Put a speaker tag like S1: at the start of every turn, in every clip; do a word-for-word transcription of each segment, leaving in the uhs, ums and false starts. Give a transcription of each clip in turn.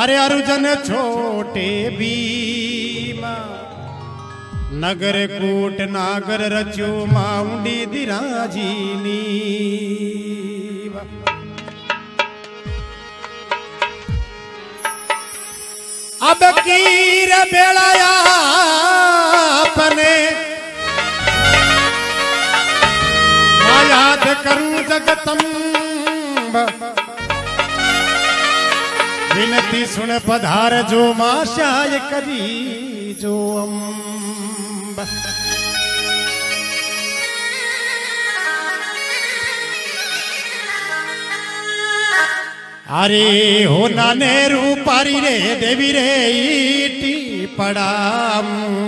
S1: अरे अर्जुन छोटे भीमा नगर कूट नागर रचो माउंडी दिराजीनी अब कीर बेलाया अपने याद करूं जगतम्ब विनती सुन पधार जो माशाय करी जो अम्ब अरे हो नाने रूपारी रे देवी रे ईटी पड़ाम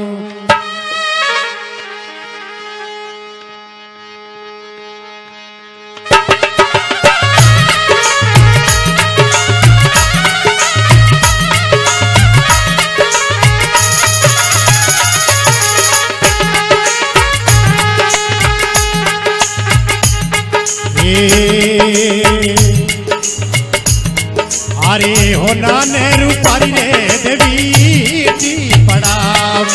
S1: अरे हो नाने रूपारी रे देवी जी पड़ाव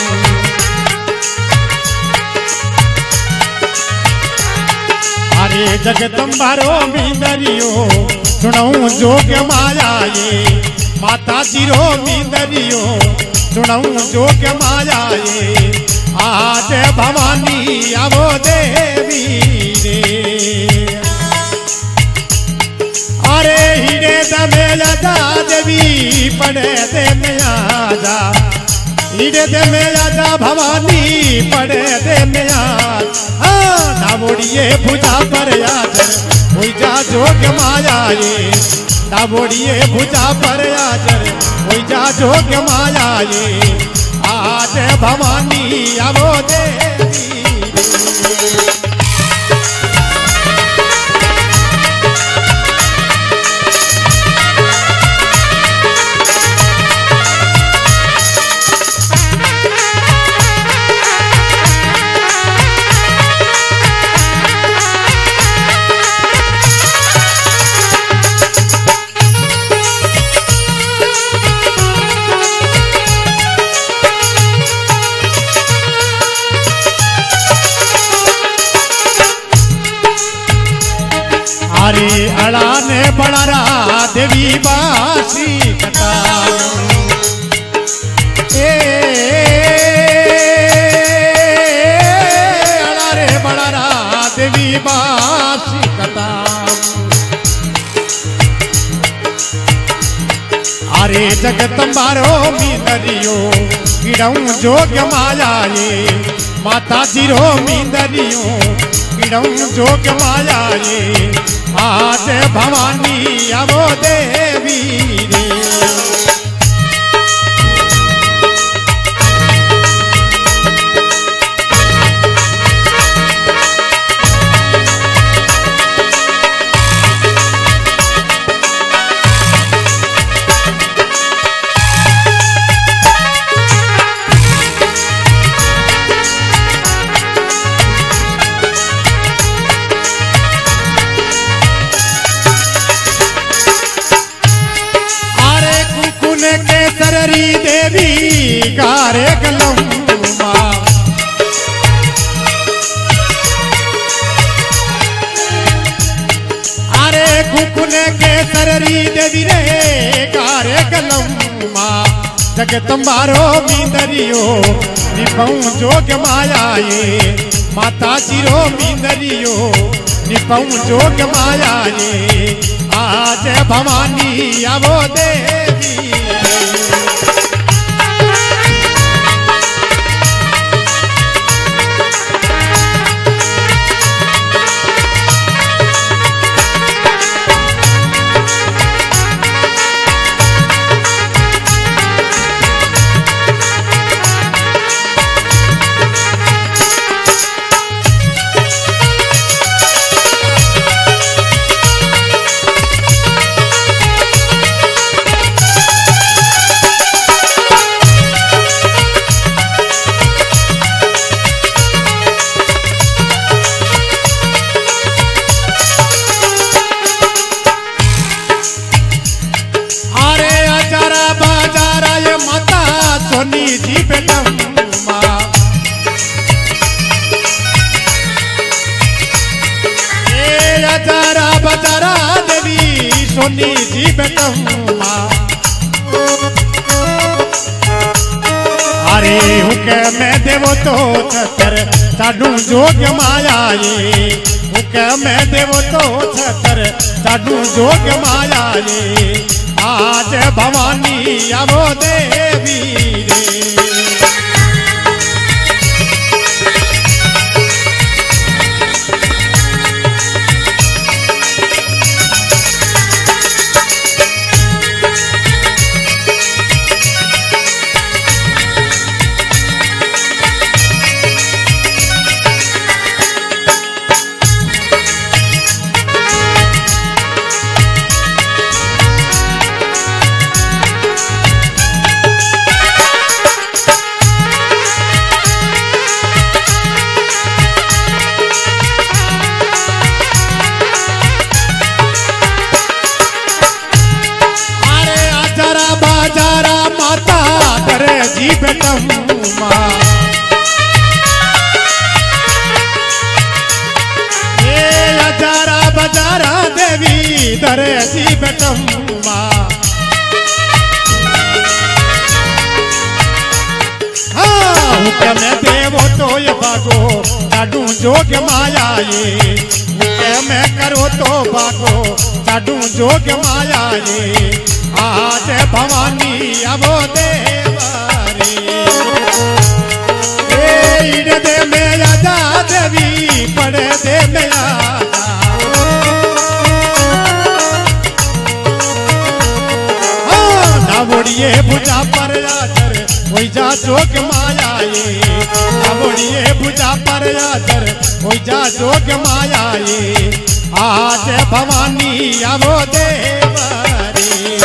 S1: अरे जगदम्बारो मींदरियो सुनऊ जोग माया ये माता जी रो मींदरियो सुनऊ जोग माया ये आज भवानी आवो देवी रे अरे हिरे दमे लदा देवी पड़े दे में आजा हिरे दमे लदा भवानी पड़े दे में आजा दाबोड़िए भुजा पर आजर भुजा जोग माया ये दाबोड़िए भुजा पर आजर भुजा जोग माया ये आज भवानी आवो देवी अरे अड़ाने बड़ा देवी बासी कटा ए अड़ारे बड़ा देवी बासी कटा अरे जगदम्बारो मींदरियो गिरऊं जोग माया ये माता जी रो मींदरियो गिरऊं जोग माया ये आज भवानी आवो देवी रे सररी देवी गारे गलम्मा अरे कुकुने के सररी देवी रे गारे गलम्मा जगदम्बारो मींदरियो निपऊं जोग माया ये माता जी रो मींदरियो निपऊं जोग माया ये आज भवानी आवो देवी सोनी जी बेटम्मा अरे हुके मैं देवो तो छतर साडू जोग माया ये हुके मैं देवो तो छतर साडू जोग माया ये आज भवानी आवो देवी रे जी बेटम्मा ये अजारा बजारा देवी दरे जी बेटम्मा हाँ हुक्म में देवो तो ये भागो साडू जोग माया ये हुक्म में करो तो भागो साडू जोग माया ये आज भवानी आवो देव इड़ दे मेरा जा देवी पड़े दे मेरा नावड़िए भुजा पर आदर वही जा जोग माया ये नावड़िए भुजा पर आदर वही जा जोग माया ये आज भवानी आवो देवरी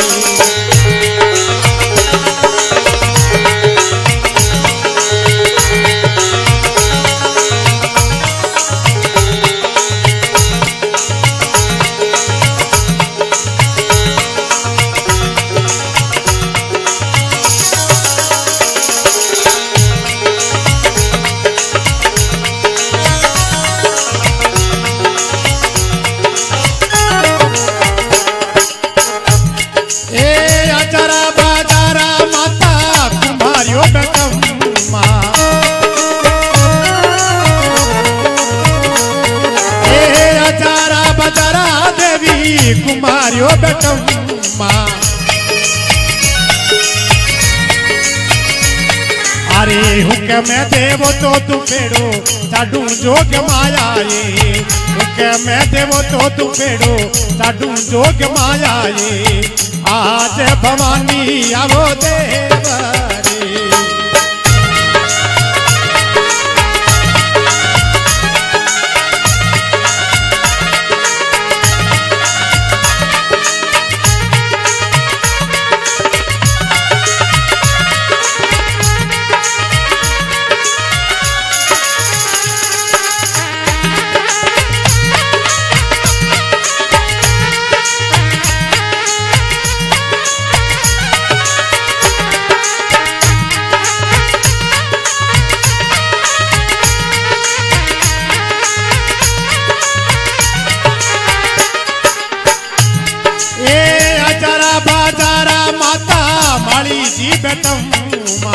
S1: कुमारियो बेटम्मा अरे हुक्म में देवो तो तू पेड़ो साडू जोग माया ये हुक्म में देवो तो तू पेड़ो साडू जोग माया ये आज भवानी आवो देवरी माली जी बेटम्मा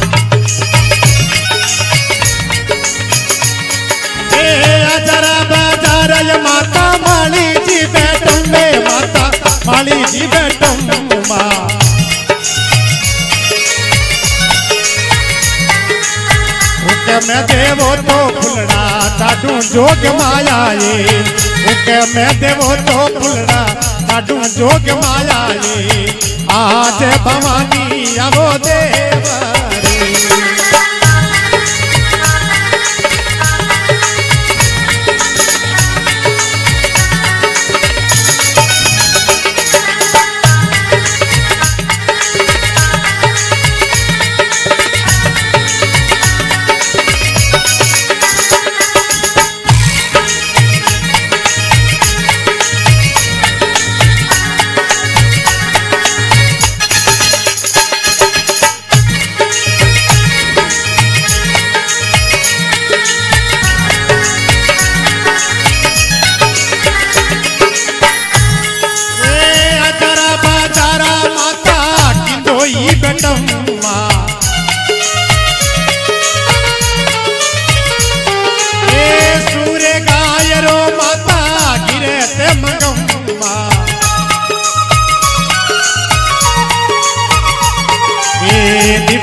S1: ए अजरा बाजार माता माली जी बेटम्बे माता माली जी बेटम्मा हुक्म देवो तो फुलड़ा साडू जोग माया ये हुक्म देवो तो फुलड़ा साडू जोग माया ये आज भवानी आवो देवरी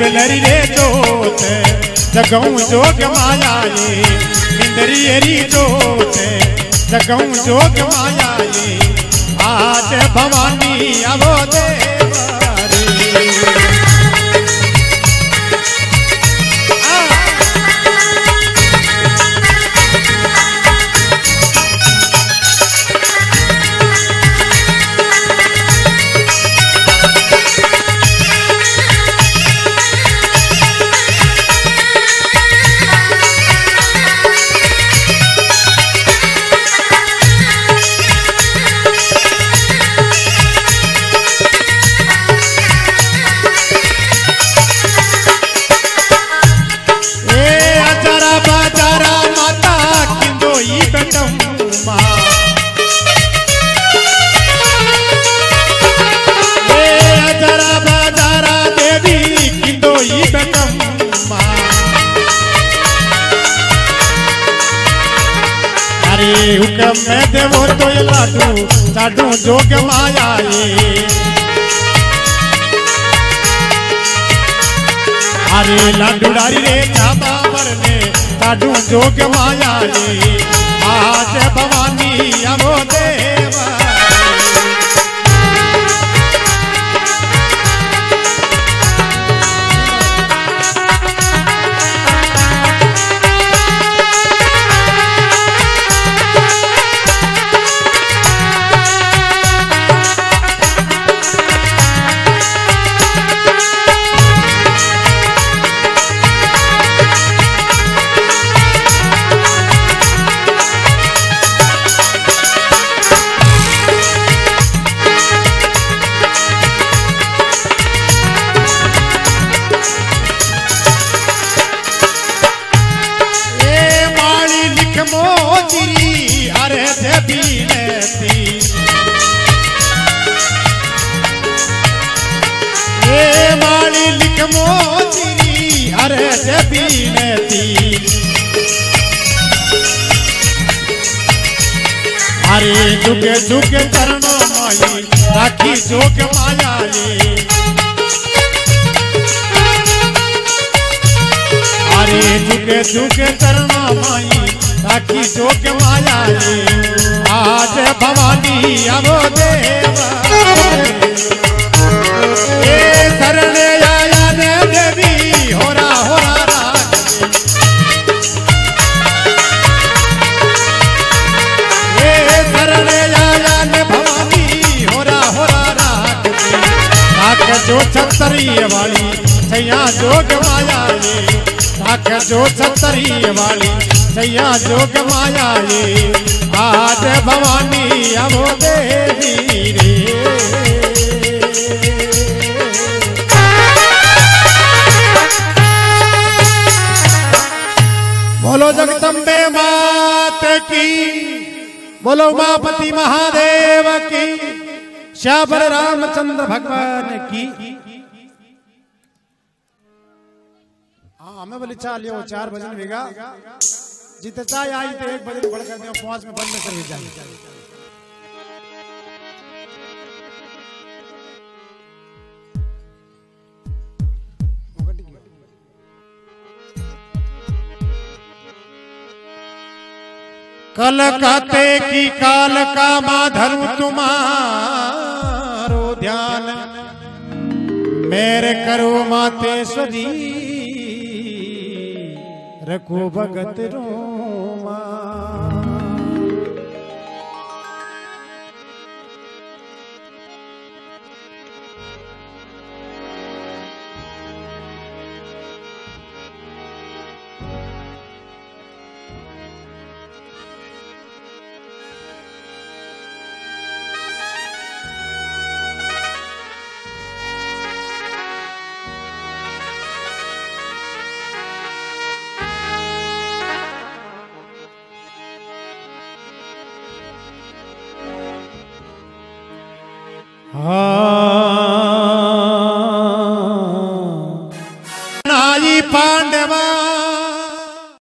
S1: बिलरी रे जोत जगऊं जोग माया ये इंद्री री जोत जगऊं जोग माया ये आज भवानी आवो हुक्म में देवो तो ये लाडू लाडू जोग माया ये अरे लाडू डारी रे बाबर ने लाडू जोग माया ये आज भवानी अवो देवा अरे झुके झुके चरणों माई राखी जोग माया ये अरे झुके झुके चरणों माई राखी जोग माया ये आज भवानी अवो देवा ए शरण आया ने देवी होरा होरा जो छतरी वाली सैया जोग माया ये ताक जो छतरी वाली सैया जोग माया ये आज भवानी अवो देवी रे बोलो जगदम्बे मात की बोलो उमापति महादेव की श्याम रामचंद्र भगवान की हाँ हमें बोले चाल लियो चार भजन भेगा जितने चाहे आई तो एक भजन बढ़ कर दियो पांच में बंद में कर जाए कल काते की काल का माधरु तुम्हारो ध्यान मेरे करो मातेश्वरी रखो भगत रोमा Ah